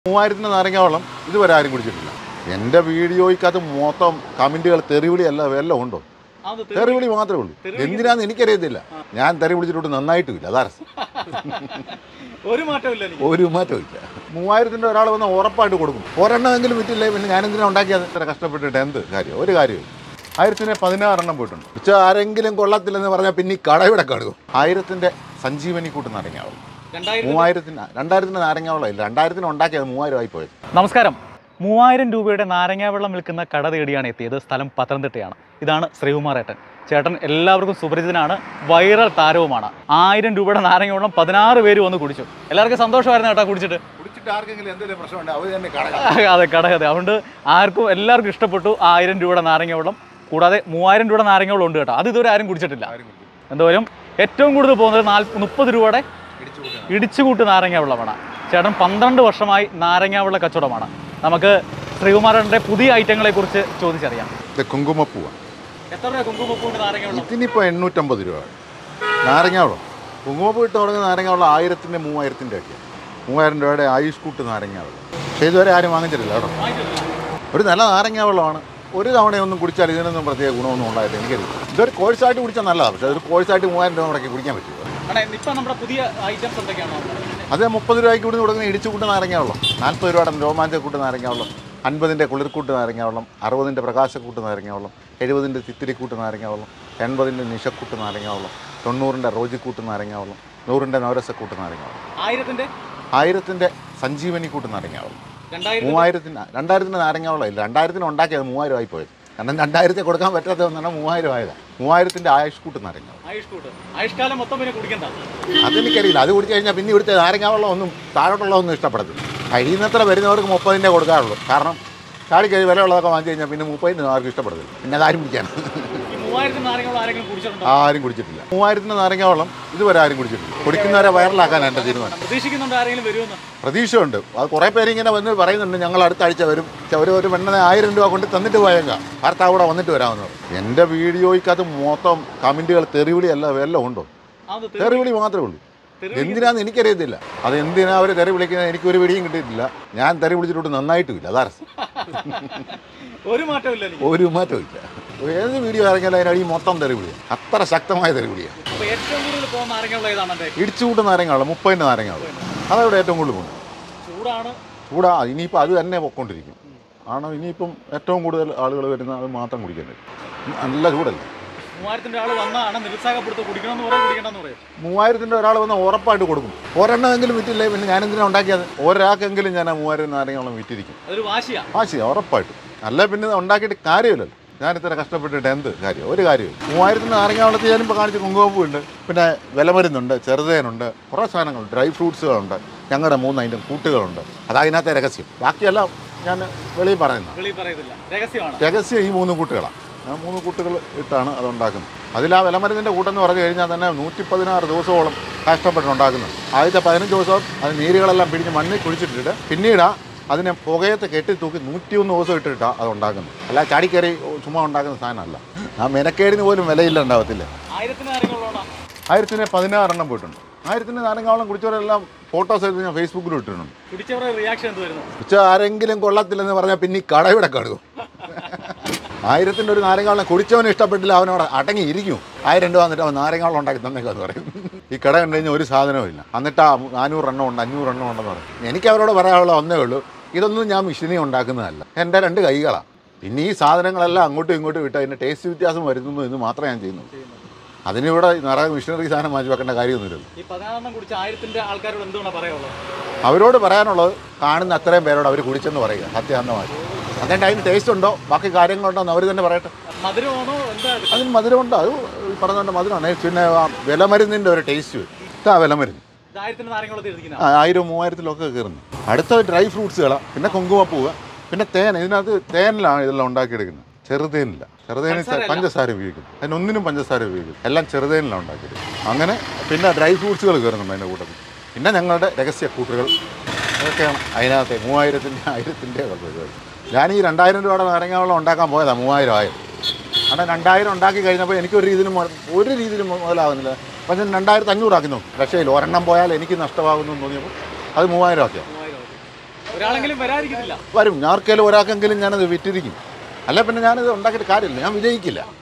3000 നാരങ്ങ വെള്ളം ഇതുവരെ ആരും കുടിച്ചിട്ടില്ല. എൻ്റെ വീഡിയോയ്ക്കകത്ത് മൊത്തം കമൻറ്റുകൾ തെറിവിളി എല്ലാം ഉണ്ടോ? തെറിവിളി മാത്രമേ ഉള്ളൂ. എന്തിനാന്ന് എനിക്കറിയത്തില്ല. ഞാൻ തെറി വിളിച്ചിട്ട് നന്നായിട്ടുമില്ല. അതാ ഒരു മാറ്റമില്ല. 3000 ഒരാൾ വന്ന് ഉറപ്പായിട്ട് കൊടുക്കും. ഒരെണ്ണമെങ്കിലും വിറ്റില്ലേ പിന്നെ ഞാനെന്തിനാ ഉണ്ടാക്കിയത്? ഇത്ര കഷ്ടപ്പെട്ടിട്ട് എന്ത് കാര്യം? ഒരു കാര്യമില്ല. 1600 പോയിട്ടുണ്ട്. പക്ഷേ ആരെങ്കിലും കൊള്ളത്തില്ലെന്ന് പറഞ്ഞാൽ പിന്നെ ഈ കടയുടെ കടുകും. 1000 സഞ്ജീവനി കൂട്ട് നാരങ്ങാവളം, 2000 നാരങ്ങാവളം ഇല്ല, 2000 ഉണ്ടാക്കിയത് 3000 ആയി പോയത്. നമസ്കാരം. 3000 രൂപയുടെ നാരങ്ങാവെള്ളം വിൽക്കുന്ന കട തേടിയാണ് എത്തിയത്. സ്ഥലം പത്തനംതിട്ടയാണ്. ഇതാണ് ശ്രീകുമാർ ഏട്ടൻ. ചേട്ടൻ എല്ലാവർക്കും സുപരിചിതനാണ്, വൈറൽ താരവുമാണ്. 1000 രൂപയുടെ നാരങ്ങ വെള്ളം 16 പേര് വന്ന് കുടിച്ചു. എല്ലാവർക്കും സന്തോഷമായിരുന്നു കേട്ടോ കുടിച്ചിട്ട്. ആർക്കെങ്കിലും എന്തെങ്കിലും പ്രശ്നമുണ്ട് അവർ തന്നെ അതെ, കടകഥ. അതുകൊണ്ട് എല്ലാവർക്കും ഇഷ്ടപ്പെട്ടു 1000 രൂപയുടെ നാരങ്ങ വെള്ളം. കൂടാതെ 3000 രൂപയുടെ നാരങ്ങ വെള്ളം ഉണ്ട് കേട്ടോ. അത് ഇതുവരെ ആരും കുടിച്ചിട്ടില്ല. എന്തോരം ഏറ്റവും കൂടുതൽ പോകുന്നത് 30 രൂപയുടെ ഇടിച്ചുകൂട്ട് നാരങ്ങ വെള്ളമാണ്. ചേട്ടൻ 12 വർഷമായി നാരങ്ങാവെള്ള കച്ചവടമാണ്. നമുക്ക് ശ്രീകുമാരൻ്റെ പുതിയ ഐറ്റങ്ങളെ കുറിച്ച് ചോദിച്ചറിയാം. ഇത് കുങ്കുമപ്പൂവാണ്. എത്ര രൂപ കുങ്കുമപ്പൂവിൻ്റെ നാരങ്ങ വെള്ളം? ഇതിനിപ്പോൾ 850 രൂപ നാരങ്ങാവെള്ളം. കുങ്കുമപ്പൂ ഇട്ട് തുടങ്ങുന്ന നാരങ്ങാവെള്ളം 1000-ൻ്റെ 3000-ൻ്റെ ഒക്കെയാണ്. 3000 രൂപയുടെ ആയുഷ് കൂട്ട് നാരങ്ങാവെള്ളം. പക്ഷേ ഇതുവരെ ആരും വാങ്ങിച്ചിട്ടില്ല കേട്ടോ. ഒരു നല്ല നാരങ്ങാവെള്ളമാണ്. ഒരു തവണയൊന്നും കുടിച്ചാൽ ഇതിനൊന്നും പ്രത്യേക ഗുണമൊന്നും ഉണ്ടായിട്ട് എനിക്കറിയില്ല. ഇതൊരു കോഴ്സായിട്ട് കുടിച്ചാൽ നല്ലതാണ്. പക്ഷേ അതൊരു കോഴ്സായിട്ട് 3000 രൂപ മുടക്കി കുടിക്കാൻ പറ്റുമോ? ഇപ്പം നമ്മുടെ പുതിയ ഐറ്റംസ് എന്തൊക്കെയാണോ? അത് 30 രൂപയ്ക്ക് കൂടി കൊടുക്കുന്ന ഇടിച്ചുകൂട്ട് നാരങ്ങാവെള്ളം, 40 രൂപയുടെ രോമാഞ്ചക്കൂട്ട് നാരങ്ങാവെള്ളം, 50-ൻ്റെ കുളിർക്കൂട്ട് നാരങ്ങാവെള്ളം, 60-ൻ്റെ പ്രകാശക്കൂട്ട് നാരങ്ങാവെള്ളം, 70-ൻ്റെ തിത്തിരിക്കൂട്ട് നാരങ്ങാവെള്ളം, 80-ൻ്റെ നിശക്കൂട്ട് നാരങ്ങാവെള്ളം, 90-ൻ്റെ റോജിക്കൂട്ട് നാരങ്ങാവെള്ളം, 100-ൻ്റെ നവരസക്കൂട്ട് നാരങ്ങാവെള്ളം, 1000-ൻ്റെ സഞ്ജീവനി കൂട്ട് നാരങ്ങാവെള്ളം, 2000 നാരങ്ങാവെള്ളം ഇല്ല, 2000 ഉണ്ടാക്കിയത് 3000 ആയി പോയത്. കാരണം 2000 കൊടുക്കാൻ പറ്റാത്ത ഒന്നാണ് 3000 ആയത്. 3000-ൻ്റെ ആയുഷ് കൂട്ട് നാരങ്ങാവെള്ളം. അതെനിക്കറിയില്ല. അത് കുടിച്ചു കഴിഞ്ഞാൽ പിന്നെ ഇവിടുത്തെ നാരങ്ങാവെള്ളം ഒന്നും താഴോട്ടുള്ളതൊന്നും ഇഷ്ടപ്പെടത്തില്ല. കഴിയുന്നത്ര വരുന്നവർക്ക് 30-ൻ്റെ കൊടുക്കാറുള്ളൂ. കാരണം ചാടിക്കഴി വിലയുള്ളതൊക്കെ വാങ്ങിച്ചു കഴിഞ്ഞാൽ പിന്നെ 30-ന് ആർക്കും ഇഷ്ടപ്പെടത്തില്ല. പിന്നെ അതാരും കുടിക്കാനാണ്. ആരും കുടിച്ചിട്ടില്ല. 3000 നാരങ്ങാവെള്ളം ഇതുവരെ ആരും കുടിച്ചിട്ടില്ല. കുടിക്കുന്നവരെ വൈറലാക്കാൻ എൻ്റെ തീരുമാനം. പ്രതീക്ഷയുണ്ട്. അത് കുറേ പേരിങ്ങനെ വന്ന് പറയുന്നുണ്ട് ഞങ്ങൾ അടുത്ത ആഴ്ച വരും, ഒരു പെണ്ണിനെ 1000 രൂപ കൊണ്ട് തന്നിട്ട് പോയേക്കാം, ഭർത്താവ് കൂടെ വന്നിട്ട് വരാമെന്ന് പറയും. എൻ്റെ വീഡിയോയ്ക്കകത്ത് മൊത്തം കമൻറ്റുകൾ തെറിവിളി എല്ലാം ഉണ്ടോ? തെറിവിളി മാത്രമേ ഉള്ളൂ. എന്തിനാന്ന് എനിക്കറിയത്തില്ല. അത് എന്തിനാ അവർ തെറി വിളിക്കുന്നത് എനിക്കൊരു പിടിയും കിട്ടിയിട്ടില്ല. ഞാൻ തെറി വിളിച്ചിട്ട് നന്നായിട്ടുമില്ല. അതാ ഒരു മാറ്റമില്ല. ഏത് വീഡിയോ ഇറങ്ങിയാലും അതിനടി മൊത്തം തെറിവിളിയാണ്. അത്ര ശക്തമായ തെറിവിളിയാണ്. ഇടിച്ചുകൂട്ട് നാരങ്ങാവെള്ളം, 30-ൻ്റെ നാരങ്ങാവെള്ളം, അതവിടെ ഏറ്റവും കൂടുതൽ പോകും. ചൂടാ. ഇനിയിപ്പോൾ അത് തന്നെ പൊയ്ക്കൊണ്ടിരിക്കും. ആണ് ഇനിയിപ്പം ഏറ്റവും കൂടുതൽ ആളുകൾ വരുന്ന അത് മാത്രം കുടിക്കേണ്ടത്. നല്ല ചൂടല്ലേ. 3000-ൻ്റെ ഒരാൾ വന്ന് ഉറപ്പായിട്ട് കൊടുക്കും. ഒരെണ്ണമെങ്കിലും വിറ്റില്ലേ പിന്നെ ഞാനെന്തിനാ ഉണ്ടാക്കിയത്? ഒരാൾക്കെങ്കിലും ഞാൻ 3000 നാരങ്ങാവെള്ളം വിറ്റിരിക്കും. വാശിയാണ് ഉറപ്പായിട്ട്. അല്ല പിന്നെ ഉണ്ടാക്കിയിട്ട് കാര്യമില്ലല്ലോ. ഞാൻ ഇത്ര കഷ്ടപ്പെട്ടിട്ട് എന്ത് കാര്യം? ഒരു കാര്യമില്ല. 3000 നാരങ്ങാവെള്ളത്തിൽ ഞാനിപ്പോൾ കാണിച്ച കുങ്കുമപ്പൂവുണ്ട്, പിന്നെ വിലമരുന്നുണ്ട്, ചെറുതേനുണ്ട്, കുറേ സാധനങ്ങൾ, ഡ്രൈ ഫ്രൂട്ട്സുകളുണ്ട്, ഞങ്ങളുടെ 3 ഐറ്റം കൂട്ടുകളുണ്ട്. അതതിനകത്തെ രഹസ്യം. ബാക്കിയെല്ലാം ഞാൻ വെളിയിൽ പറയുന്നത് രഹസ്യം ഈ 3 കൂട്ടുകളാണ്. 3 കൂട്ടുകൾ ഇട്ടാണ് അതുണ്ടാക്കുന്നത്. അതിൽ ആ വിലമരുന്നിൻ്റെ കൂട്ടെന്ന് പറഞ്ഞു കഴിഞ്ഞാൽ തന്നെ 116 ദിവസത്തോളം കഷ്ടപ്പെട്ടുണ്ടാക്കുന്നത്. ആദ്യത്തെ 15 ദിവസം അത് നീരുകളെല്ലാം പിടിഞ്ഞ് മണ്ണിൽ കുഴിച്ചിട്ടിട്ട് പിന്നീട് അതിനെ പുകയത്ത് കെട്ടി തൂക്കി 101 ദിവസം ഇട്ടിട്ടാണ് അത് ഉണ്ടാക്കുന്നത്. അല്ല ചാടിക്കറി ചുമ്മാ ഉണ്ടാക്കുന്ന സാധനമല്ല. ആ മെനക്കേടിന് പോലും വിലയില്ല ഉണ്ടാവത്തില്ല. 1000-ന് 16 പോയിട്ടുണ്ട്. 1000-ൻ്റെ നാരങ്ങാവെള്ളം കുടിച്ചവരെല്ലാം ഫോട്ടോസ് എടുത്ത് ഞാൻ ഫേസ്ബുക്കിൽ ഇട്ടിട്ടുണ്ട്. പക്ഷേ ആരെങ്കിലും കൊള്ളത്തില്ലെന്ന് പറഞ്ഞാൽ പിന്നെ ഈ കടയുടെ കടുകും. 1000-ൻ്റെ ഒരു നാരങ്ങാവെള്ളം കുടിച്ചവന് ഇഷ്ടപ്പെട്ടില്ല, അവനോട് അടങ്ങി ഇരിക്കും. 1000 രൂപ വന്നിട്ട് അവൻ നാരങ്ങാവെള്ളം ഉണ്ടാക്കി തന്നേക്കാന്ന് പറയും. ഈ കട കണ്ടു കഴിഞ്ഞാൽ ഒരു സാധനവും ഇല്ല. എന്നിട്ട് 400 എണ്ണം ഉണ്ട്, 500 എണ്ണം ഉണ്ടെന്ന് പറയും. എനിക്ക് അവരോട് പറയാനുള്ള ഒന്നേ ഉള്ളൂ, ഇതൊന്നും ഞാൻ മെഷീനിൽ ഉണ്ടാക്കുന്നതല്ല, എൻ്റെ 2 കൈകളാണ്. പിന്നെ ഈ സാധനങ്ങളെല്ലാം അങ്ങോട്ടും ഇങ്ങോട്ടും വിട്ട് അതിൻ്റെ ടേസ്റ്റ് വ്യത്യാസം വരുത്തുന്നു എന്ന് മാത്രമേ ഞാൻ ചെയ്യുന്നു. അതിനിവിടെ നിറയെ മിഷനറി സാധനം മാറ്റി വെക്കേണ്ട കാര്യമൊന്നുമില്ലല്ലോ. അവരോട് പറയാനുള്ളത് പറഞ്ഞ അത്രയും പേരോട് അവർ കുടിച്ചെന്ന് പറയുക സത്യാന്തമായി. എന്നിട്ട് അതിന് ടേസ്റ്റ് ഉണ്ടോ ബാക്കി കാര്യങ്ങളുണ്ടോ എന്ന് അവർ തന്നെ പറയട്ടെ. അതിന് മധുരമുണ്ടോ? അത് പറഞ്ഞുകൊണ്ട് മധുരമാണ്. പിന്നെ വിലമരുന്നിൻ്റെ ഒരു ടേസ്റ്റ് വരും. ഇതാ വിലമരുന്ന് 1000-3000-ലൊക്കെ കയറുന്നു. അടുത്ത ഡ്രൈ ഫ്രൂട്ട്സുകളാണ്, പിന്നെ കുങ്കുമപ്പൂവ്, പിന്നെ തേൻ. ഇതിനകത്ത് തേനിലാണ് ഇതെല്ലാം ഉണ്ടാക്കിയെടുക്കുന്നത്. ചെറുതേനില്ല. ചെറുതേനിൽ പഞ്ചസാര ഉപയോഗിക്കും. അതിനൊന്നിനും പഞ്ചസാര ഉപയോഗിക്കും. എല്ലാം ചെറുതേനിലാണ് ഉണ്ടാക്കിയത്. അങ്ങനെ പിന്നെ ഡ്രൈ ഫ്രൂട്ട്സുകൾ കയറുന്നുണ്ട് അതിൻ്റെ കൂട്ടത്തിൽ. പിന്നെ ഞങ്ങളുടെ രഹസ്യ കൂട്ടുകൾ അതൊക്കെയാണ് അതിനകത്തെ 3000-ൻ്റെ 1000-ൻ്റെ പരിപാടി. ഞാൻ ഈ 2000 രൂപയുടെ നാരങ്ങാവെള്ളം ഉണ്ടാക്കാൻ പോയതാണ് 3000 ആയത്. കാരണം 2000 ഉണ്ടാക്കി കഴിഞ്ഞപ്പോൾ എനിക്കൊരു രീതിയിലും മുതലാകുന്നില്ല. അപ്പം ഞാൻ 2500 ആക്കി നോക്കും. പക്ഷേ ഒരെണ്ണം പോയാൽ എനിക്ക് നഷ്ടമാകുന്നു എന്ന് തോന്നിയപ്പോൾ അത് 3000 ആക്കിയാണ്. ഒരാളെങ്കിലും വരാതിരിക്കത്തില്ല. വരും, ആർക്കെങ്കിലും ഒരാൾക്കെങ്കിലും ഞാനത് വിറ്റിരിക്കും. അല്ല പിന്നെ ഞാനിത് ഉണ്ടാക്കിയിട്ട് കാര്യമില്ല, ഞാൻ വിജയിക്കില്ല.